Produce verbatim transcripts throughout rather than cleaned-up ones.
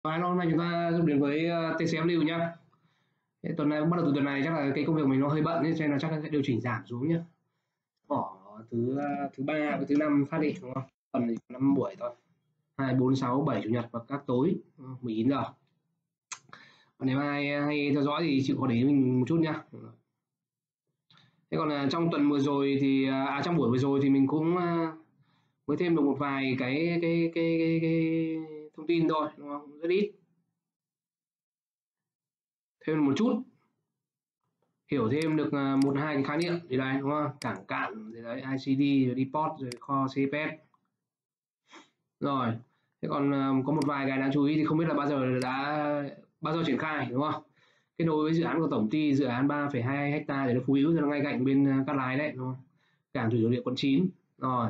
Và hôm nay chúng ta đến với ờ, tê xê em lưu nhá. Thế tuần này bắt đầu từ tuần này chắc là cái công việc mình nó hơi bận ấy, cho nên là chắc là sẽ điều chỉnh giảm xuống nhá. Bỏ thứ ờ, thứ ba với thứ năm phát đi đúng không? Tuần thì năm buổi thôi. Hai, bốn, sáu, bảy, chủ nhật và các tối mười chín giờ. Còn nếu ai hay theo dõi thì chịu khó để ý mình một chút nhá. Thế còn ờ, trong tuần vừa rồi thì ờ, à trong buổi vừa rồi thì mình cũng ờ, mới thêm được một vài cái cái cái cái, cái thông tin thôi đúng không? Rất ít. Thêm một chút hiểu thêm được à, một hai cái khái niệm gì đấy đúng không, cảng cạn gì đấy, i xê đê rồi deport rồi kho xê pê ét rồi. Thế còn à, có một vài cái đáng chú ý thì không biết là bao giờ đã bao giờ triển khai đúng không. Kết nối với dự án của tổng ty, dự án ba phẩy hai hecta để nó Phú Hữu, nó ngay cạnh bên à, Cát Lái đấy đúng không, cảng thủy nội địa quận chín rồi.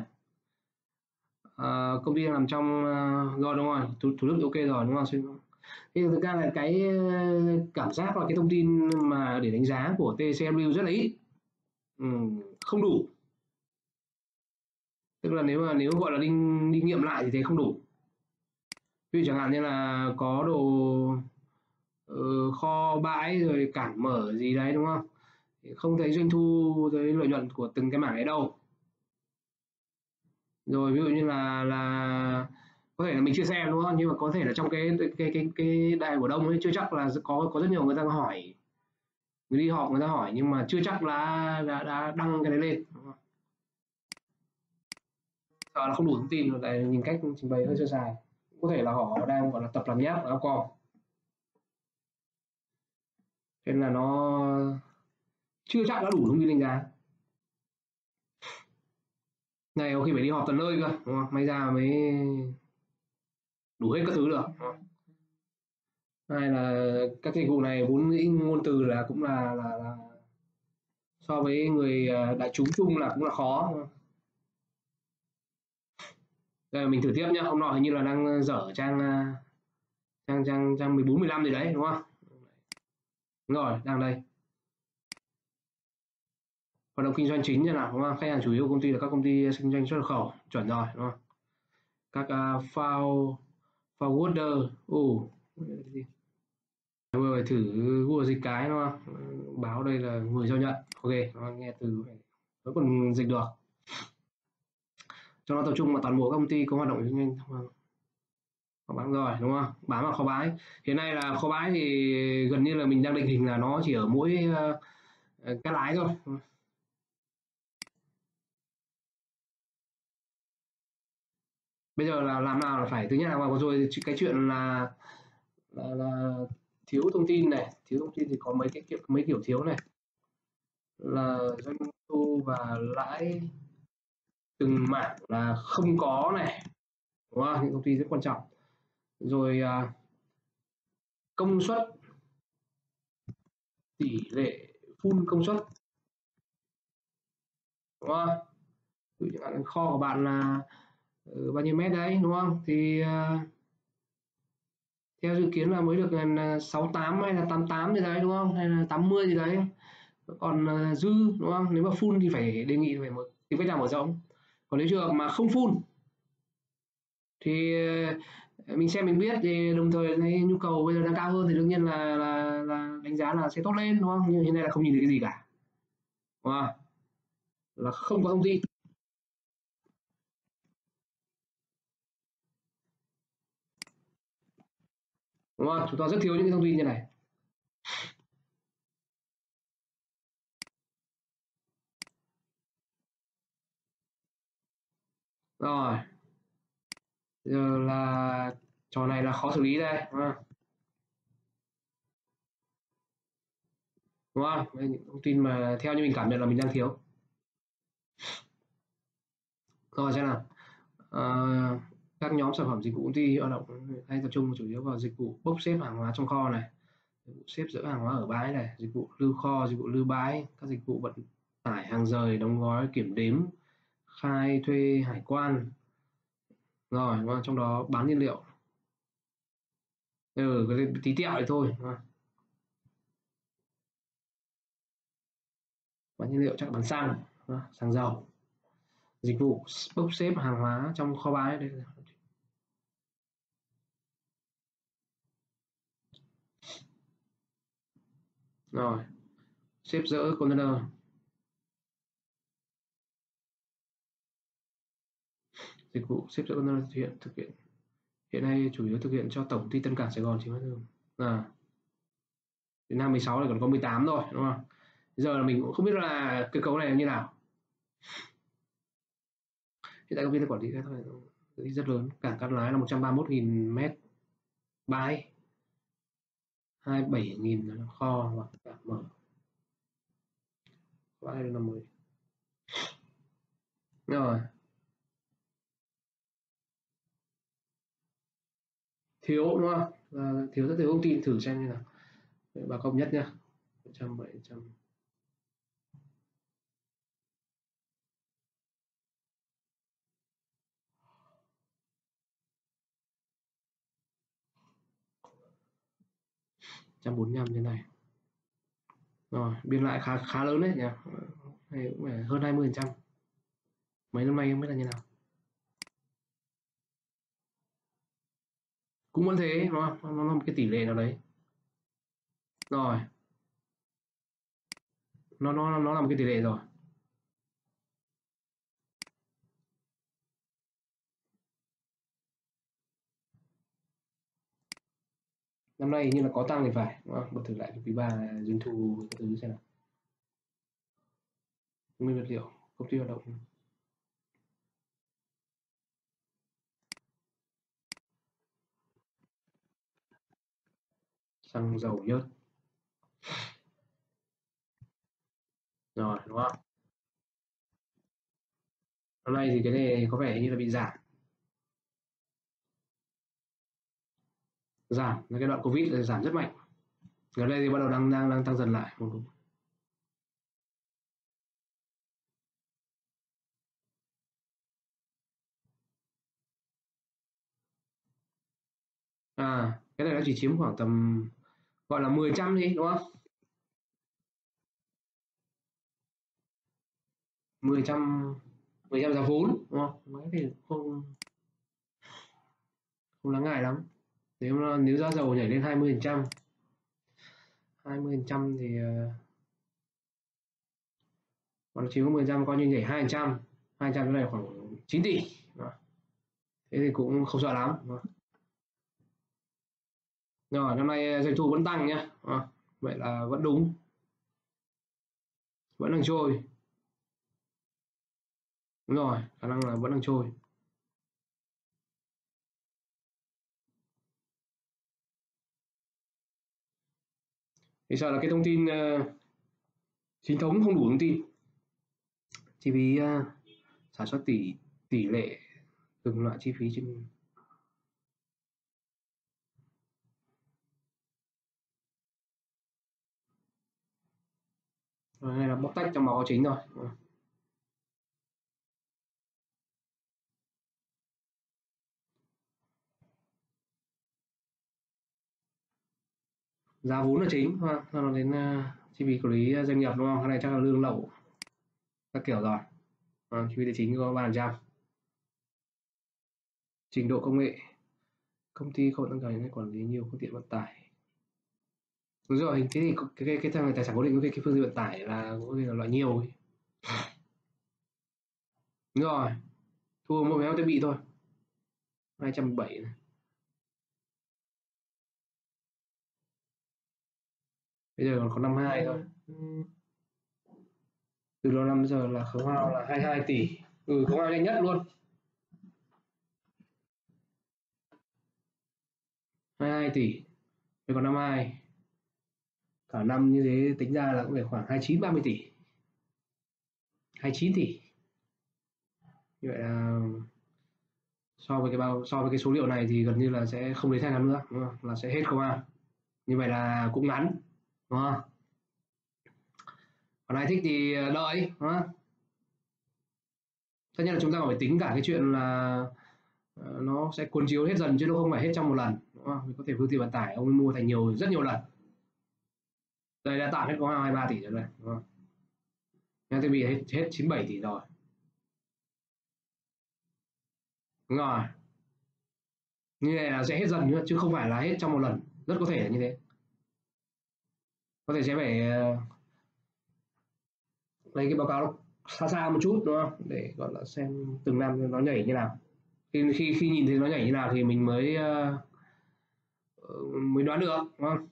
À, công ty nằm trong à, rồi đúng rồi, thủ, thủ đức ok rồi đúng không. Thì thực ra là cái ờ, cảm giác là cái thông tin mà để đánh giá của tê xê em view rất là ít. Ừm, không đủ, tức là nếu mà nếu gọi là đi đi nghiệm lại thì thấy không đủ. Ví dụ chẳng hạn như là có đồ ờ, kho bãi rồi cảng mở gì đấy đúng không, thì không thấy doanh thu tới lợi nhuận của từng cái mảng ấy đâu. Rồi ví dụ như là là có thể là mình chưa xem đúng không, nhưng mà có thể là trong cái cái cái cái đại cổ đông ấy chưa chắc là có có rất nhiều người ta hỏi, người đi họp người ta hỏi nhưng mà chưa chắc là đã, đã đăng cái đấy lên đúng không? Sợ là không đủ thông tin, tại nhìn cách trình bày hơi sơ sài, có thể là họ đang gọi là tập làm nháp ở Upcom, cho nên là nó chưa chắc đã đủ thông tin đánh giá. Này có khi phải đi họp tận nơi cơ đúng không, may ra mới đủ hết các thứ được đúng không? Hay là các dịch vụ này vốn dĩ ngôn từ là cũng là, là, là so với người à, đại chúng chung là cũng là khó. Đây mình thử tiếp nhá, hôm nọ hình như là đang dở trang à, trang trang trang mười bốn mười lăm gì đấy đúng không. Đúng rồi, đang đây. Hoạt động kinh doanh chính như nào đúng không, khách hàng chủ yếu của công ty là các công ty kinh doanh xuất nhập khẩu, chuẩn rồi đúng không. Các uh, file forwarder, ồ vừa phải thử Google dịch cái đúng không, báo đây là người giao nhận, ok đúng không? Nghe từ vẫn còn dịch được, cho nó tập trung vào toàn bộ các công ty có hoạt động kinh doanh kho bãi rồi đúng không, bám vào kho bãi. Hiện nay là kho bãi thì gần như là mình đang định hình là nó chỉ ở mỗi uh, Cát Lái thôi. Bây giờ là làm nào là phải, thứ nhất là vừa rồi cái chuyện là, là, là thiếu thông tin này, thiếu thông tin thì có mấy cái kiểu mấy kiểu thiếu này, là doanh thu và lãi từng mảng là không có này đúng không, những thông tin rất quan trọng. Rồi à, công suất, tỷ lệ full công suất đúng không, ví dụ như kho của bạn là ừ, bao nhiêu mét đấy đúng không, thì à, theo dự kiến là mới được gần sáu tám hay là tám tám gì đấy đúng không, hay là tám mươi gì đấy, còn uh, dư đúng không, nếu mà full thì phải đề nghị phải một tìm cách nào mở rộng. Còn nếu trường hợp mà không full thì uh, mình xem mình biết, thì đồng thời thấy nhu cầu bây giờ đang cao hơn thì đương nhiên là là, là đánh giá là sẽ tốt lên đúng không, nhưng hiện nay là không nhìn thấy cái gì cả đúng không? Là không có thông tin đúng không, chúng ta rất thiếu những cái thông tin như này. Rồi giờ là trò này là khó xử lý đây đúng không, đúng không? Đây, những thông tin mà theo như mình cảm nhận là mình đang thiếu. Rồi xem nào. Ờ, các nhóm sản phẩm dịch vụ công ty hoạt động hay tập trung chủ yếu vào dịch vụ bốc xếp hàng hóa trong kho này, dịch vụ xếp dỡ hàng hóa ở bãi này, dịch vụ lưu kho, dịch vụ lưu bãi, các dịch vụ vận tải hàng rời, đóng gói, kiểm đếm, khai thuê, hải quan. Rồi đúng không? Trong đó bán nhiên liệu, ừ, cái tí tẹo thì thôi đúng không? Bán nhiên liệu chắc là bán xăng đúng không? Xăng dầu, dịch vụ bốc xếp hàng hóa trong kho bãi đây. Rồi, xếp dỡ container. Dịch vụ xếp dỡ container thực hiện thực hiện hiện nay chủ yếu thực hiện cho tổng công ty Tân Cảng Sài Gòn chính thức. À, đến năm mười sáu này còn có mười tám thôi đúng không? Bây giờ là mình cũng không biết là cơ cấu này như nào. Hiện tại công ty quản lý cái thôi rất lớn. Cảng Cát Lái là một trăm ba mươi mốt nghìn mét bãi, hai mươi bảy nghìn kho và cảng mở. Bãi là mới. Rồi. Thiếu đúng không? Là thiếu rất nhiều thông tin, thử xem như nào. Đấy, bà công nhất nhá. một trăm bảy trăm. một trăm bốn mươi lăm thế này. Rồi, biên lại khá khá lớn đấy nhỉ. Này cũng phải hơn hai mươi phần trăm. Mấy năm nay không biết là như nào. Cũng vẫn thế đúng không? Nó là một cái tỷ lệ nào đấy. Rồi. Nó nó nó là một cái tỷ lệ rồi. Năm nay như là có tăng thì phải, đúng không? Bật thử lại cái quý ba doanh thu cái thứ xem nào. Nguyên vật liệu, công ty hoạt động. Xăng dầu nhớt. Rồi đúng không? Năm nay thì cái này có vẻ như là bị giảm. Giảm, cái đoạn Covid là giảm rất mạnh. Gần đây thì bắt đầu đang đang đang tăng dần lại. Không đúng. À, cái này nó chỉ chiếm khoảng tầm gọi là mười trăm đi đúng không? mười trăm mười trăm giá vốn đúng không? Mấy thì không không đáng ngại lắm. Nếu nếu giá dầu nhảy lên hai mươi phần trăm hai mươi phần trăm thì còn chiếm có mười phần trăm coi như nhảy hai phần trăm hai phần trăm cái này khoảng chín tỷ. Đó. Thế thì cũng không sợ lắm. Đó. Rồi năm nay doanh thu vẫn tăng nhá. Đó. Vậy là vẫn đúng, vẫn đang trôi. Đúng rồi, khả năng là vẫn đang trôi. Thì sợ là cái thông tin uh, chính thống không đủ thông tin. Chi phí uh, sản xuất tỷ tỷ lệ từng loại chi phí trên. Rồi, này là bóc tách trong báo cáo chính rồi. Giá vốn là chính, sau đó đến uh, chi phí quản lý doanh nghiệp đúng không? Cái này chắc là lương lậu các kiểu rồi. À, chi phí tài chính có ba phần trăm. Trình độ công nghệ, công ty không tăng cường quản lý nhiều phương tiện vận tải. Đúng rồi, thế thì cái cái cái thằng tài sản cố định cái, cái phương tiện vận tải là có thể là loại nhiều ấy. Đúng rồi, thu mua vé thiết bị thôi. hai trăm bảy này. Bây giờ còn có năm hai thôi. Từ đầu năm giờ là khấu hao là hai mươi hai tỷ. Ừ, khấu hao nhanh nhất luôn. hai mươi hai tỷ. Đây còn năm hai. Cả năm như thế tính ra là cũng phải khoảng hai mươi chín ba mươi tỷ. hai mươi chín tỷ. Như vậy là so với cái bao so với cái số liệu này thì gần như là sẽ không đến hai năm nữa, đúng không? Là sẽ hết khấu hao. Như vậy là cũng ngắn, đúng không? Còn ai thích thì đợi, đúng không? Tất nhiên là chúng ta phải tính cả cái chuyện là uh, nó sẽ cuốn chiếu hết dần chứ nó không phải hết trong một lần, đúng không? Mình có thể phương tiện vận tải ông ấy mua thành nhiều rất nhiều lần. Đây đã tạm hết có hai mươi ba tỷ rồi đây, đúng không? Nhà thiết bị hết, hết chín mươi bảy tỷ rồi. Đúng rồi. Như này là sẽ hết dần nữa chứ không phải là hết trong một lần, rất có thể là như thế. có thể sẽ phải uh, lấy cái báo cáo xa xa một chút đúng không, để gọi là xem từng năm nó nhảy như nào. Khi khi khi nhìn thấy nó nhảy như nào thì mình mới uh, mới đoán được đúng không.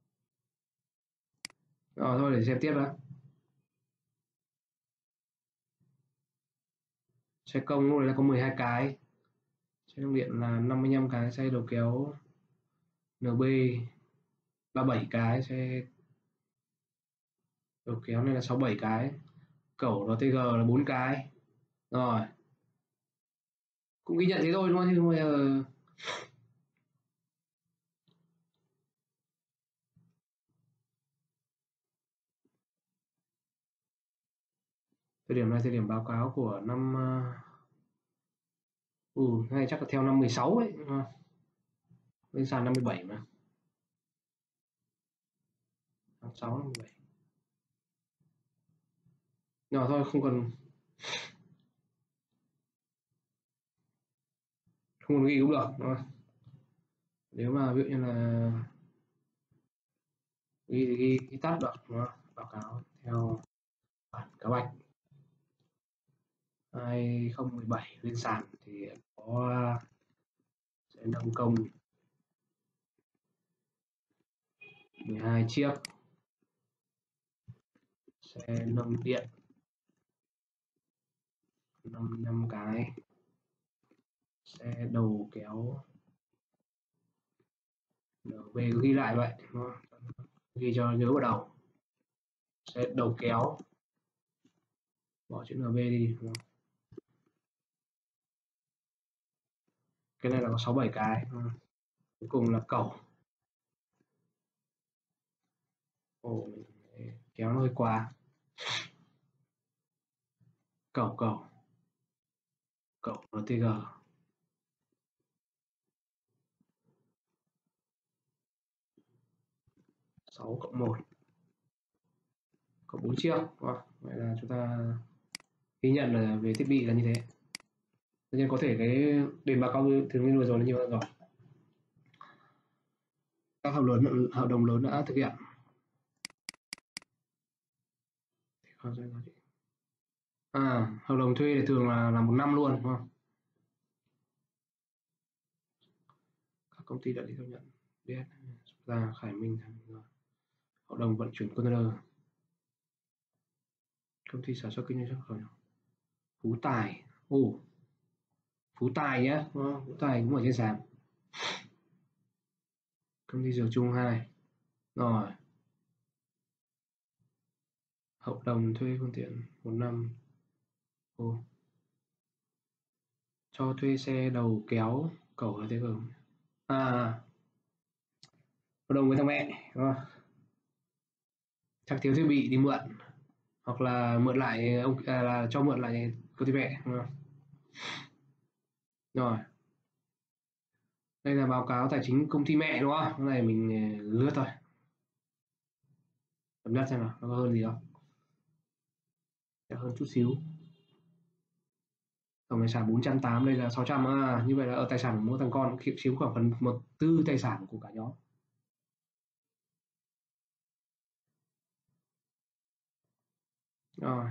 Rồi thôi để xem tiếp đã. Xe công lúc này là có mười hai cái, xe đồng điện là năm mươi lăm cái, xe đầu kéo en bê ba mươi bảy cái, xe đầu kéo này là sáu mươi bảy cái, cẩu rờ tê giê là bốn cái. Rồi cũng ghi nhận thế thôi đúng không, chứ bây giờ thời điểm này thời điểm báo cáo của năm ừ này chắc là theo năm mười sáu ấy, lên sàn năm mươi bảy mà, tháng sáu năm mươi bảy. Rồi thôi không cần không cần ghi cũng được đúng không? Nếu mà ví dụ như là ghi thì ghi, ghi tắt được đúng không? Báo cáo theo bản cáo bạch hai không một bảy lên sàn thì có sẽ nâng công mười hai chiếc, xe nâng điện năm mươi lăm cái, xe đầu kéo en bê ghi lại vậy đúng không? Ghi cho nhớ vào đầu, xe đầu kéo bỏ chữ en bê đi đúng không? Cái này là có sáu bảy cái đúng không? Cuối cùng là cẩu. Ồ, kéo nó hơi quá. Cẩu cẩu cẩu rờ tê giê sáu cộng một cộng bốn chiếc. Wow. Vậy là chúng ta ghi nhận là về thiết bị là như thế. Tất nhiên có thể cái đền báo cáo thường niên vừa rồi là nhiều hơn rồi. Các hợp lớn hợp đồng lớn đã thực hiện. À, hợp đồng thuê thì thường là là một năm luôn đúng không? Các công ty đại lý giao nhận biết ra Khải Minh hợp đồng vận chuyển container, công ty sản xuất kinh doanh xuất khẩu Phú Tài. Ồ, Phú Tài nhé, Phú Tài cũng ở trên sàn. Công ty Dược Trung hai. Rồi, hợp đồng thuê phương tiện một năm. Ồ, cho thuê xe đầu kéo cẩu là thế cơ. À, hợp đồng với thằng mẹ đúng không? Chắc thiếu thiết bị đi mượn hoặc là mượn lại ông à, là cho mượn lại công ty mẹ đúng không? Rồi, đây là báo cáo tài chính công ty mẹ đúng không? Cái này mình lướt thôi, cập nhật xem nào nó có hơn gì không, sẽ hơn chút xíu. Tổng tài sản bốn trăm tám mươi, đây là sáu trăm. À, như vậy là ở tài sản của mỗi thằng con cũng chiếm khoảng phần một tư tài sản của cả nhóm. Rồi,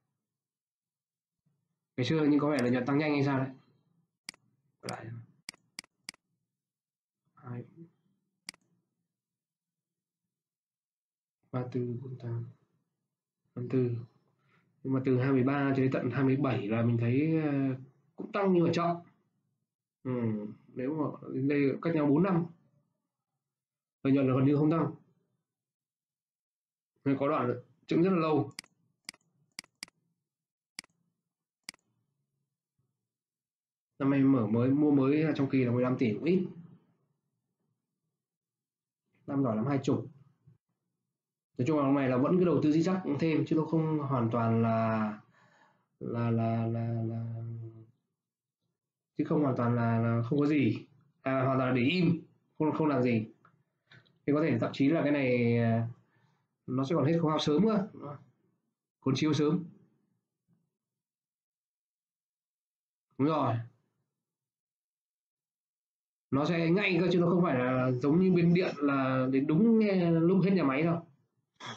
ngày xưa nhưng có vẻ là nhận tăng nhanh hay sao đấy. Lại hai ba tư bốn tám năm tư, nhưng mà từ hai mươi ba cho đến tận hai mươi bảy là mình thấy cũng tăng nhưng mà chậm. Ừ, nếu mà đến đây cách nhau bốn năm lợi nhuận là gần như không tăng, nên có đoạn chững rất là lâu. Năm nay mở mới mua mới trong kỳ là mười lăm tỷ cũng ít, năm giỏi lắm hai chục. Nói chung là hôm nay là vẫn cái đầu tư dí dắc thêm chứ nó không hoàn toàn là là là là, là... chứ không hoàn toàn là, là không có gì, à, hoàn toàn là để im không không làm gì, thì có thể thậm chí là cái này nó sẽ còn hết khấu hao sớm nữa, cuốn chiếu sớm. Đúng rồi, nó sẽ ngay cơ chứ nó không phải là giống như bên điện là đến đúng lúc hết nhà máy đâu.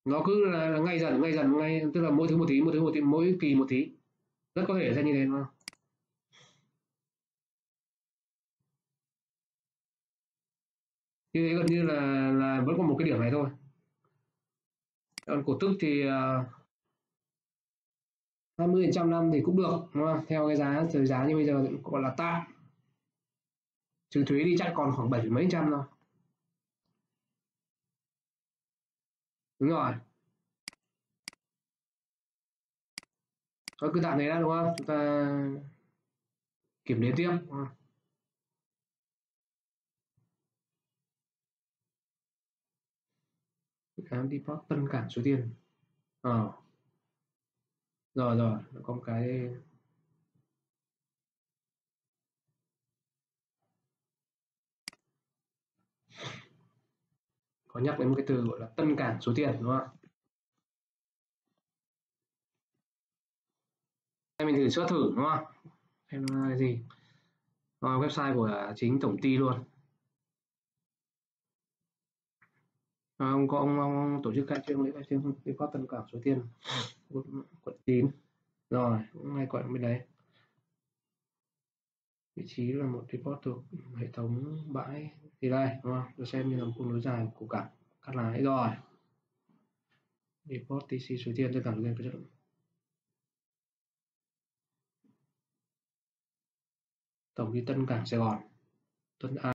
nó cứ là, là ngay dần ngay dần ngay, tức là mỗi thứ một tí mỗi thứ một tí mỗi kỳ một tí, rất có thể ra như thế đúng không? Như thế gần như là là vẫn còn một cái điểm này thôi. Còn cổ tức thì uh, hai mươi phần trăm năm thì cũng được đúng không? Theo cái giá thời giá như bây giờ thì cũng gọi là tạm, trừ thuế đi chắc còn khoảng bảy mấy phần trăm thôi. Đúng rồi, thôi cứ tạm thế đã đúng không, chúng ta kiểm đếm tiếp đúng không? Khám deport tân cảng số tiền. Ờ, rồi rồi, có một cái có nhắc đến một cái từ gọi là tân cảng số tiền đúng không? Đây mình thử search thử đúng không? Xem nó là gì. Ờ, website của chính tổng ty luôn. Ờ, ông có ông, ông, ông tổ chức khai trương lễ khai trương deport tân cảng số tiền quận chín. Rồi, cũng ngay quận bên đấy. Vị trí là một depot thuộc hệ thống bãi thì đây đúng không? Được xem như là một cung nối dài của cảng Cát Lái rồi. Depot tê xê số tiền tôi cảm thấy có chất lượng. Tổng ty Tân Cảng Sài Gòn. Tân A